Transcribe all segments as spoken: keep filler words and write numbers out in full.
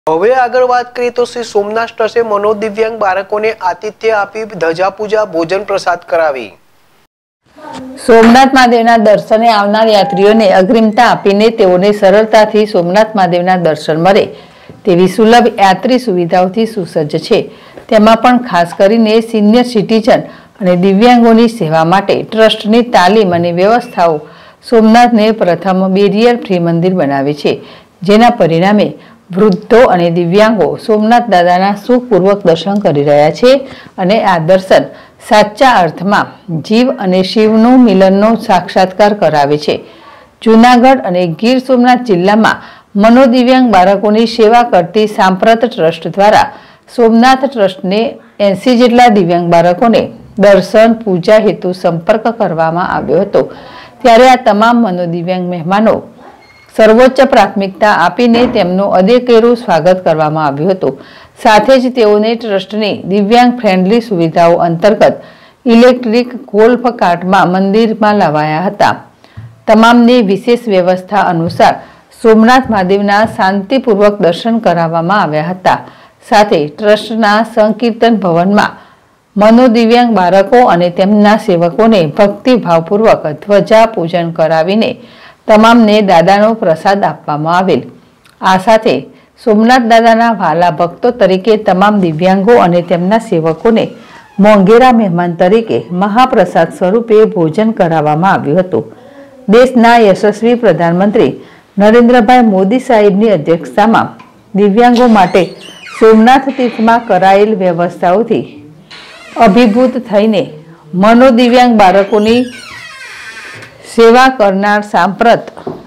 હવે આગળ વાત કરીએ તો શ્રી સોમનાથ ટ્રસ્ટે મનોદિવ્યાંગ બાળકોને આતિથ્ય આપી ધજા પૂજા ભોજન પ્રસાદ કરાવી। સોમનાથ મહાદેવના દર્શને આવનાર યાત્રીઓને અગ્રિમતા આપીને તેઓને સરળતાથી સોમનાથ મહાદેવના દર્શન મળે તેવી સુલભ યાત્રી સુવિધાઓથી સુસજ્જ છે। તેમાં પણ ખાસ કરીને સિનિયર સિટીઝન અને દિવ્યાંગોની સેવા માટે ટ્રસ્ટની તાલીમ અને વ્યવસ્થાઓ સોમનાથને પ્રથમ બેરિયર ફ્રી મંદિર બનાવે છે, જેના પરિણામે વૃદ્ધો અને દિવ્યાંગો સોમનાથ દાદાના સુખપૂર્વક દર્શન કરી રહ્યા છે અને આ દર્શન સાચા અર્થમાં જીવ અને શિવનું મિલનનો સાક્ષાત્કાર કરાવે છે। જૂનાગઢ અને ગીર સોમનાથ જિલ્લામાં મનોદિવ્યાંગ બાળકોની સેવા કરતી સાંપ્રત ટ્રસ્ટ દ્વારા સોમનાથ ટ્રસ્ટને એંસી જેટલા દિવ્યાંગ બાળકોને દર્શન પૂજા હેતુ સંપર્ક કરવામાં આવ્યો હતો। ત્યારે આ તમામ મનોદિવ્યાંગ મહેમાનો સર્વોચ્ચ પ્રાથમિકતા આપીને તેમનું અદેકેરું સ્વાગત કરવામાં આવ્યું હતું। સાથે જ તેઓને ટ્રસ્ટની દિવ્યાંગ ફ્રેન્ડલી સુવિધાઓ અંતર્ગત ઇલેક્ટ્રિક ગોલ્ફ કાર્ટમાં મંદિરમાં લાવાયા હતા। તમામને વિશેષ વ્યવસ્થા અનુસાર સોમનાથ મહાદેવના શાંતિપૂર્વક દર્શન કરાવવામાં આવ્યા હતા। સાથે ટ્રસ્ટના સંકીર્તન ભવનમાં મનોદિવ્યાંગ બાળકો અને તેમના સેવકોને ભક્તિભાવપૂર્વક ધ્વજા પૂજન કરાવીને તમામને દાદાનો પ્રસાદ આપવામાં આવેલ। આ સાથે સોમનાથ દાદાના વાલા ભક્તો તરીકે તમામ દિવ્યાંગો અને તેમના સેવકોને મોંઘેરા મહેમાન તરીકે મહાપ્રસાદ સ્વરૂપે ભોજન કરાવવામાં આવ્યું હતું। દેશના યશસ્વી પ્રધાનમંત્રી નરેન્દ્રભાઈ મોદી સાહેબની અધ્યક્ષતામાં દિવ્યાંગો માટે સોમનાથ તીર્થમાં કરાયેલ વ્યવસ્થાઓથી અભિભૂત થઈને મનોદિવ્યાંગ બાળકોની સેવા કરનાર સાંપ્રત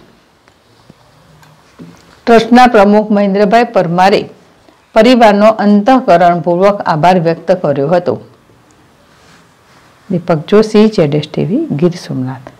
ટ્રસ્ટના પ્રમુખ મહેન્દ્રભાઈ પરમારે પરિવારનો અંતઃકરણપૂર્વક આભાર વ્યક્ત કર્યો હતો। દીપક જોશી, જેડેશ ટીવી, ગીર સોમનાથ।